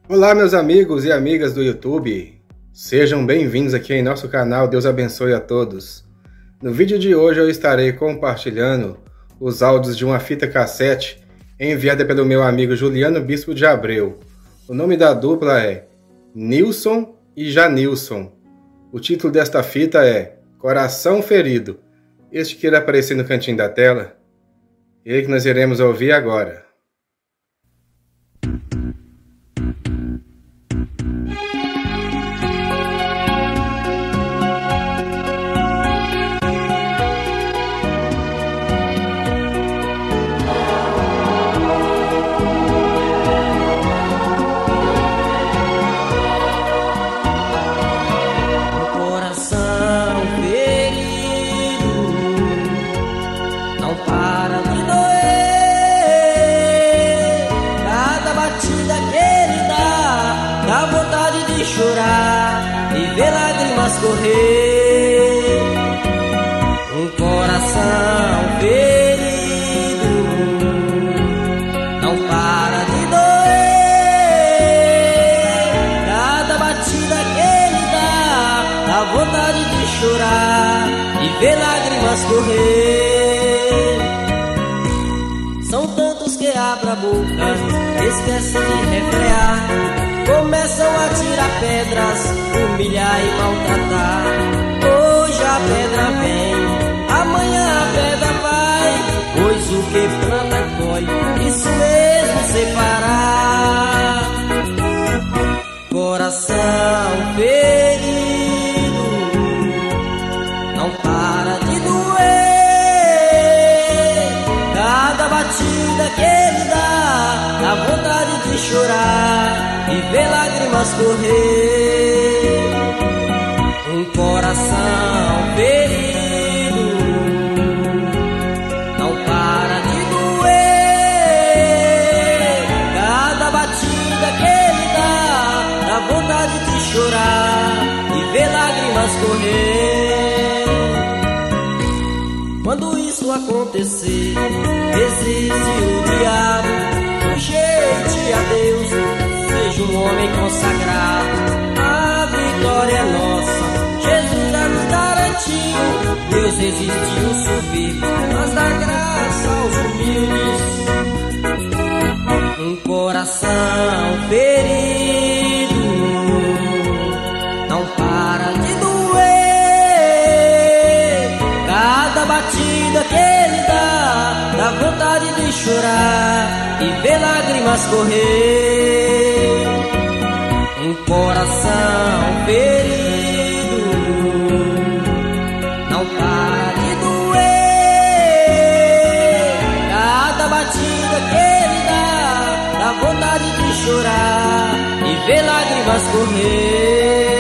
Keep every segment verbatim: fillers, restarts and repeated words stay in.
Olá, meus amigos e amigas do YouTube. Sejam bem-vindos aqui em nosso canal. Deus abençoe a todos. No vídeo de hoje eu estarei compartilhando os áudios de uma fita cassete enviada pelo meu amigo Juliano Bispo de Abreu. O nome da dupla é Nilson e Janilson. O título desta fita é Coração Ferido. Este que irá aparecer no cantinho da tela. Ele que nós iremos ouvir agora. Dá vontade de chorar e ver lágrimas correr. Um coração ferido não para de doer. Cada batida que ele dá, dá vontade de chorar e ver lágrimas correr. São tantos que abrem a boca, esquecem de refrear, começam a tirar pedras, humilhar e maltratar. Hoje a pedra vem, amanhã a pedra vai, pois o que planta colhe, isso mesmo separar. Coração ferido não para de doer. Cada batida que ele dá, dá vontade de chorar e ver lágrimas correr. Um coração ferido não para de doer. Cada batida que ele dá, dá vontade de chorar e ver lágrimas correr. Quando isso acontecer, existe o diabo, sujeite a Deus, seja um homem consagrado, a vitória é nossa, Jesus já nos garantiu. Deus resistiu o soberbo, mas dá graça aos humildes. Um coração ferido não para de doer. Cada batida que ele dá, dá vontade de chorar e ver lágrimas correr. Um coração ferido não para de doer. Cada batida que ele dá, dá vontade de chorar e ver lágrimas correr.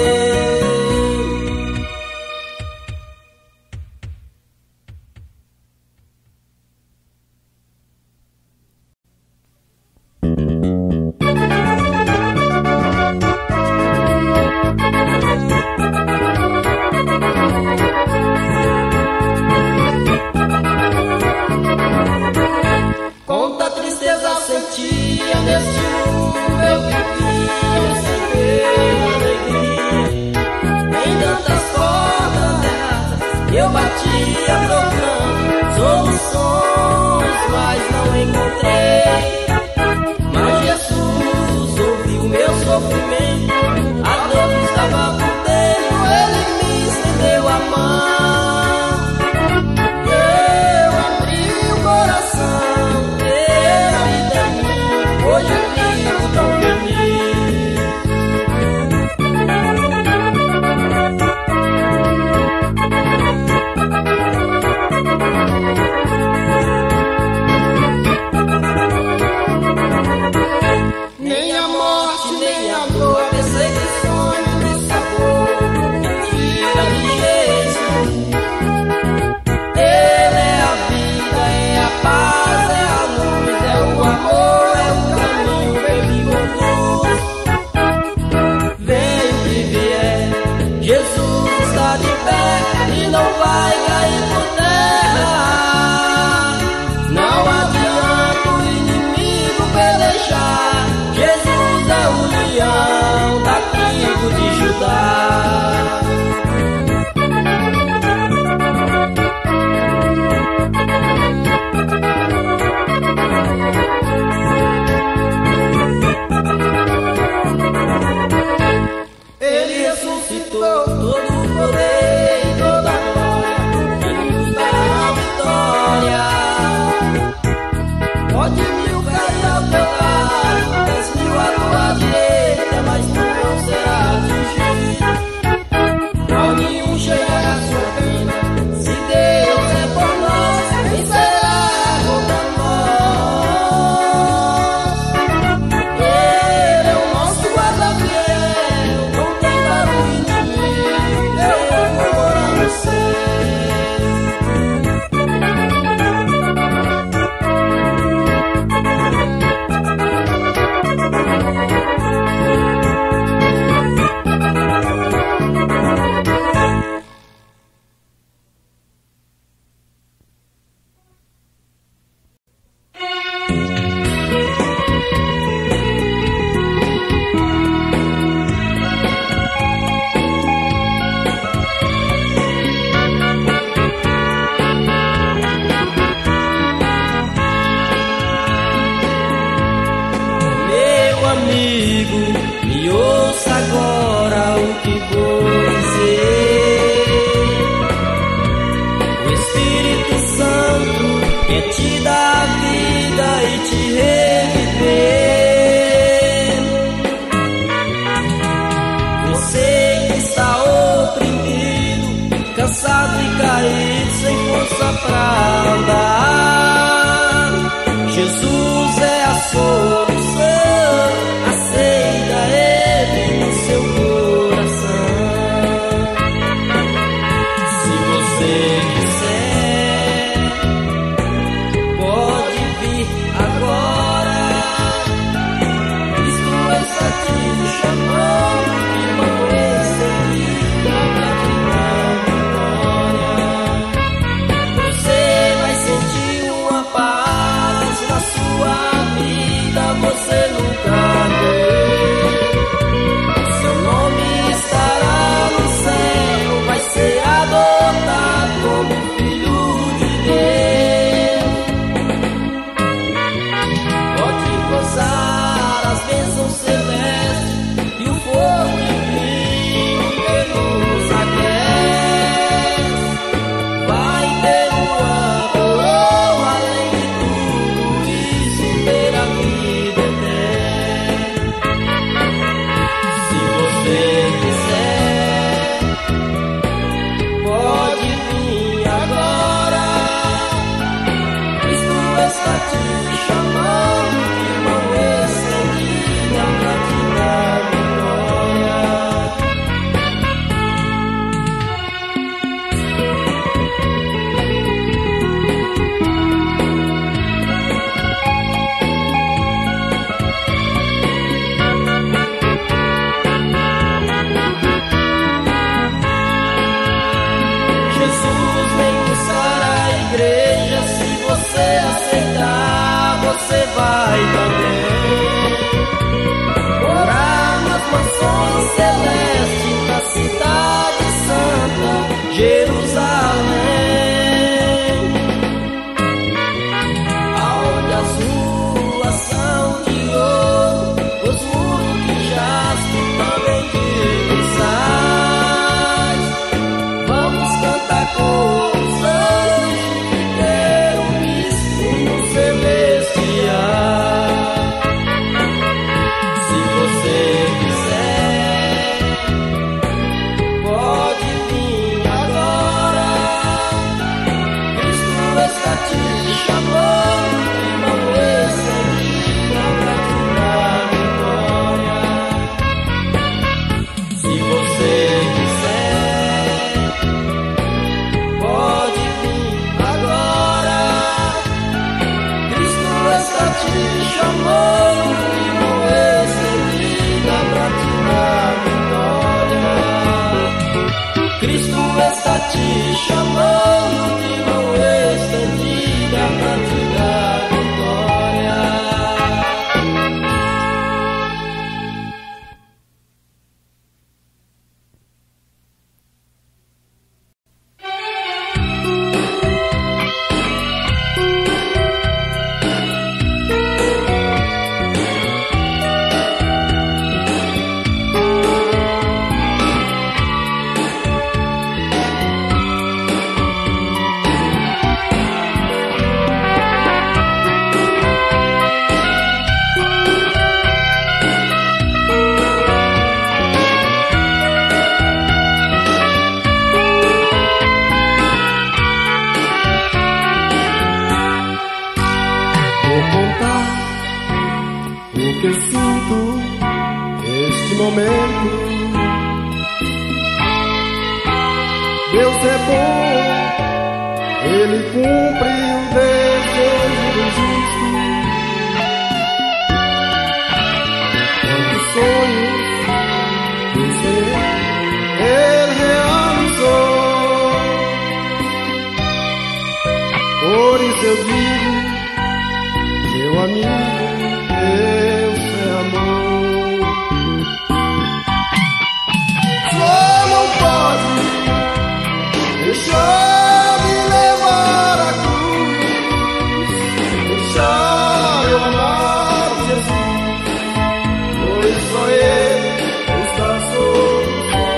Quanta tristeza sentia neste mundo, eu vivia sem ter alegria. Em tantas portas erradas eu batia procurando soluções, mas não encontrei. Mas Jesus ouviu meu sofrimento, a dor que estava por dentro, Ele me estendeu a mão. Hoje eu vivo tão feliz. Nem a morte, nem a dor, perseguições me salvou. momentos. Deus é bom, Ele cumpre o desejo do justo. Quantos sonhos Ele realizou. Por isso eu digo, meu amigo, Deus é amor. Só não pode deixar me levar à cruz, deixar eu amar Jesus, pois só Ele está sobre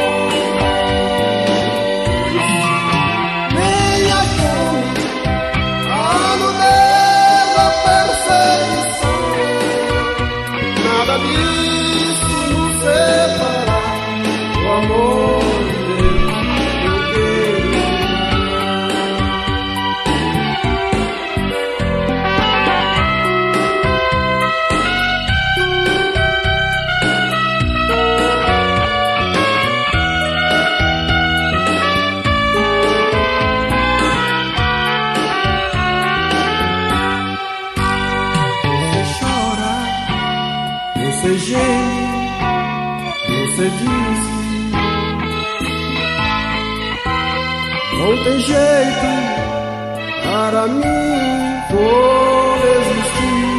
nem a fome, a nudez, a perseguição, nada disso nos separa do amor de Deus. Você geme, você disse, não tem jeito para mim, vou resistir.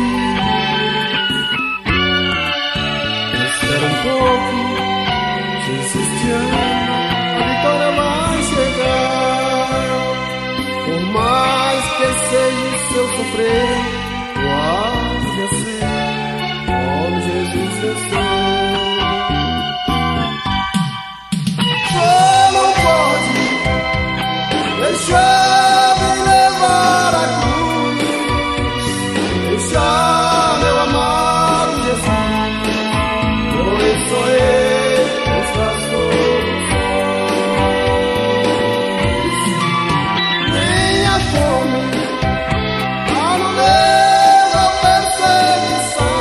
Espera um pouco, Jesus te ama, a vitória vai chegar. Por mais que seja o seu sofrer, guarde a ser. Jesus venceu. Só não pode deixar me levar à cruz, deixar meu amado Jesus, pois só Ele está sobre nem a fome, a nudez, a perseguição,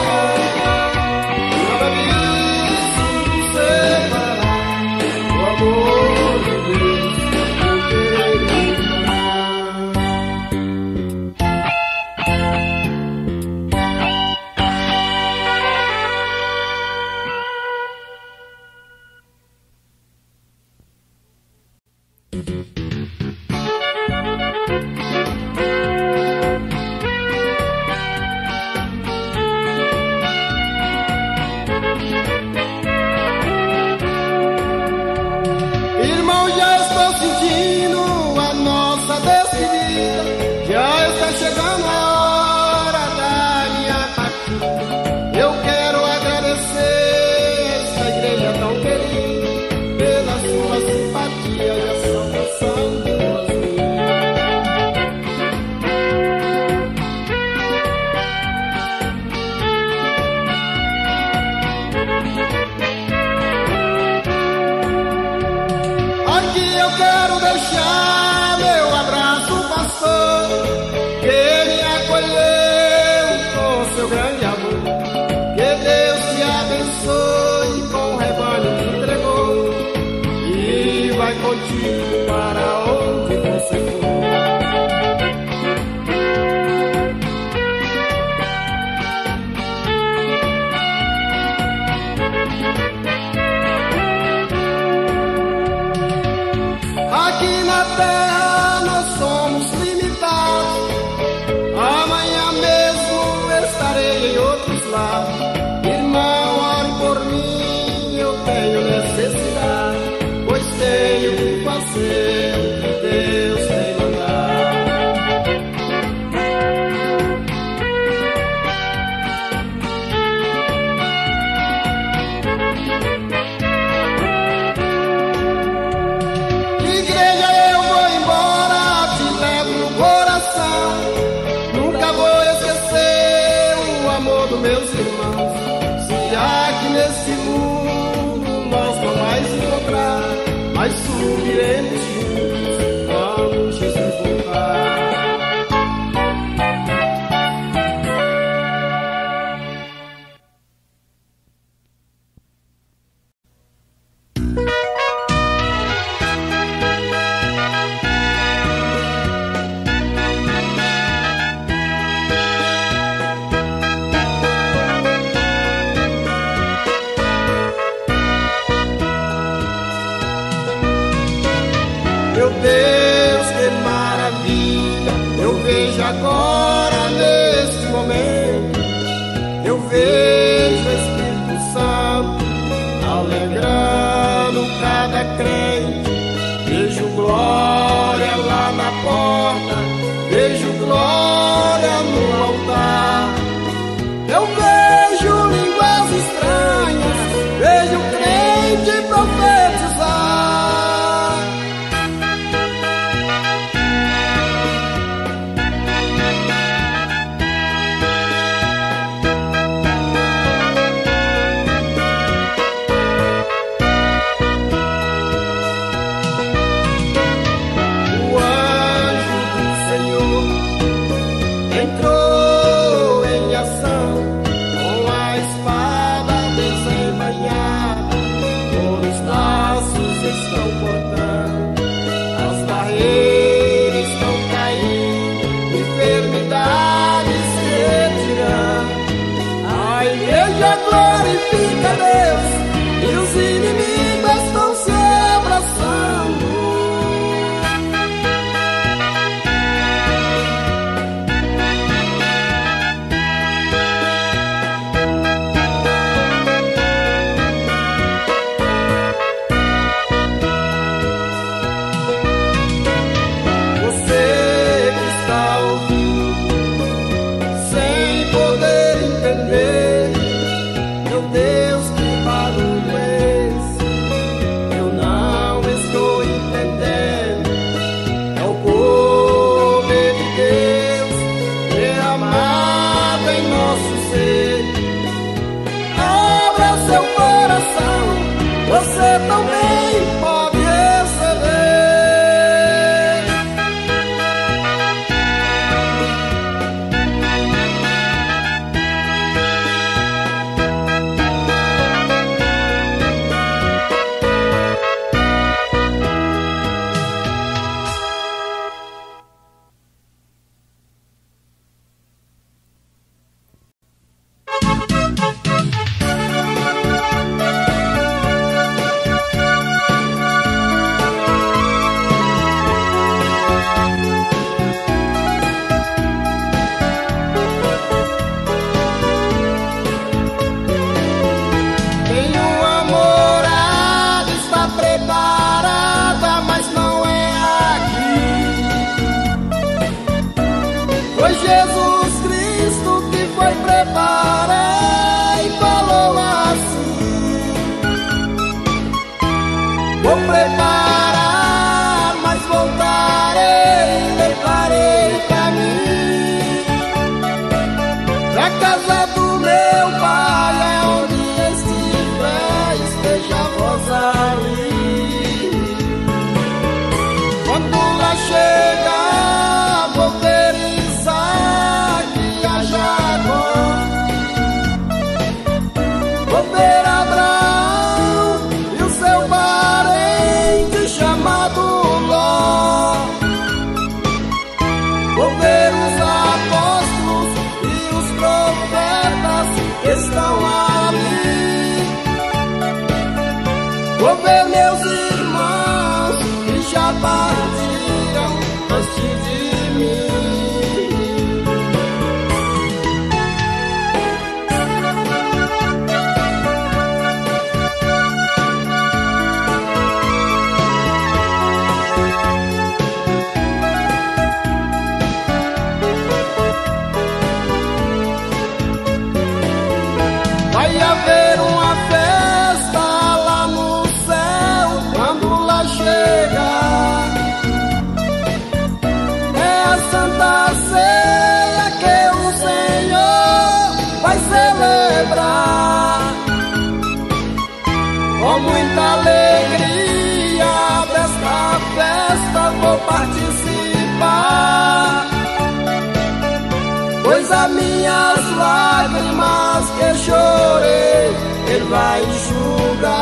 irmão, já estou sentindo a nossa despedida. Já está chegando a hora da minha partida. Eu quero agradecer esta igreja tão querida pela sua simpatia e a salvação de nós. Aqui eu quero deixar meu abraço, pastor, que me acolheu com seu grande amor. Que Deus te abençoe com o rebanho que entregou e vai contigo para onde você for. Aqui na terra nós somos limitados. Amanhã mesmo estarei em outros lados. Irmão, ore por mim, eu tenho necessidade, pois tenho que fazer o que Deus tem mandado. Igreja, eu vou embora, te levo no coração. Nunca vou esquecer o amor dos meus irmãos. Se aqui nesse mundo nós não mais encontrar, mas subiremos juntos quando Jesus voltar. agora, neste momento, eu vejo o Espírito Santo alegrando cada crente. Vejo glória lá na porta, vejo glória no altar. Eu vejo línguas estranhas, vejo crente profetizar. Glorifica a Deus e os inimigos estão se abraçando. Você que está ouvindo sem poder entender, Deus, que barulho é esse? Eu não estou entendendo. É o poder de Deus derramado em nosso ser. Abra seu coração, você também pode receber. Foi Jesus Cristo que foi preparar e falou assim: vou preparar, mas voltarei, levarei caminho pra casa do meu Pai, é onde estiver, esteja vós ali. Quando lá chegar, vou ter Abraão e o seu parente chamado Ló. Vou ver os apóstolos e os profetas que estão ali. Vou ver meus irmãos que já partiram antes de mim. Vai haver uma festa lá no céu quando lá chegar. É a Santa Ceia que o Senhor vai celebrar. Com muita alegria desta festa vou participar, pois as minhas lágrimas que chorei, Ele vai enxugar.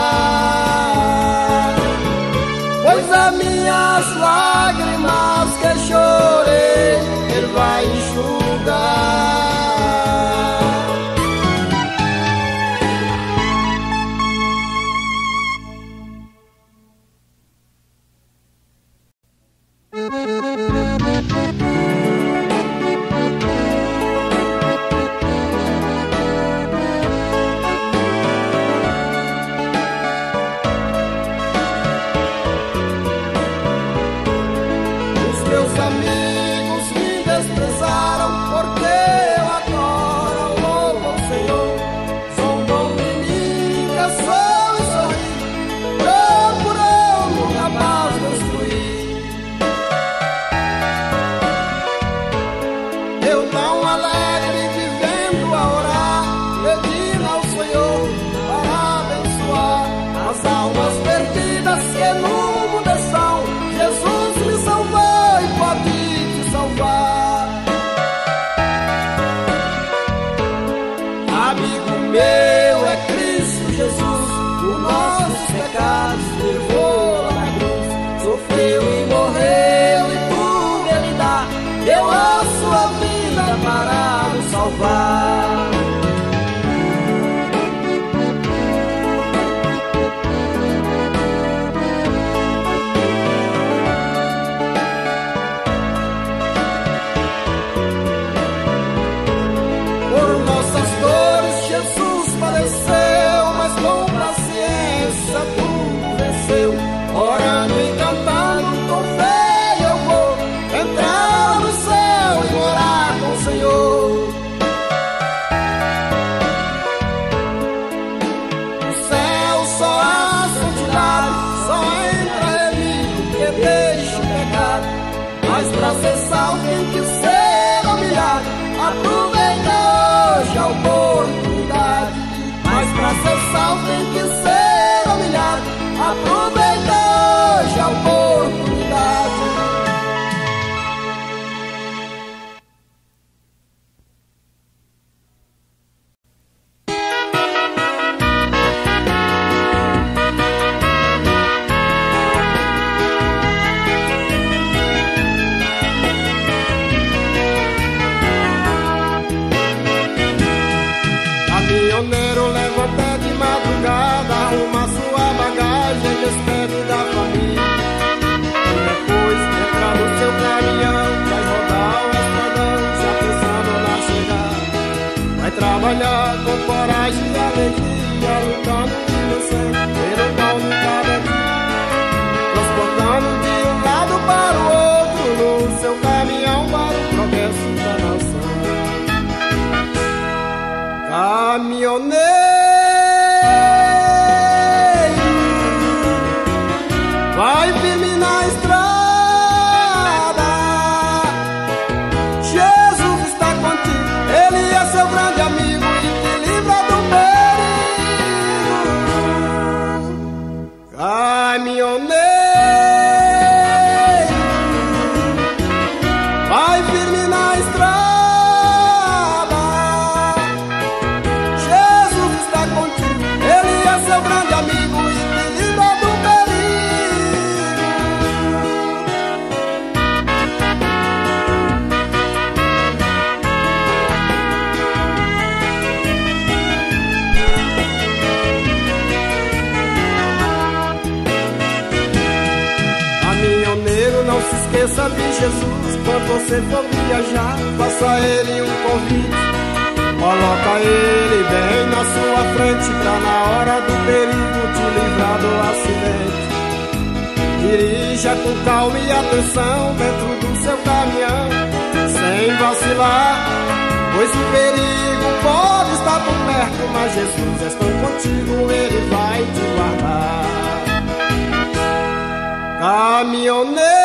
Pois as minhas lágrimas que chorei, Ele vai enxugar. esqueça de Jesus quando você for viajar. Faça ele um convite, coloca ele bem na sua frente, pra na hora do perigo te livrar do acidente. Dirija com calma e atenção dentro do seu caminhão, sem vacilar, pois o perigo pode estar por perto, mas Jesus está contigo, ele vai te guardar. Caminhoneiro,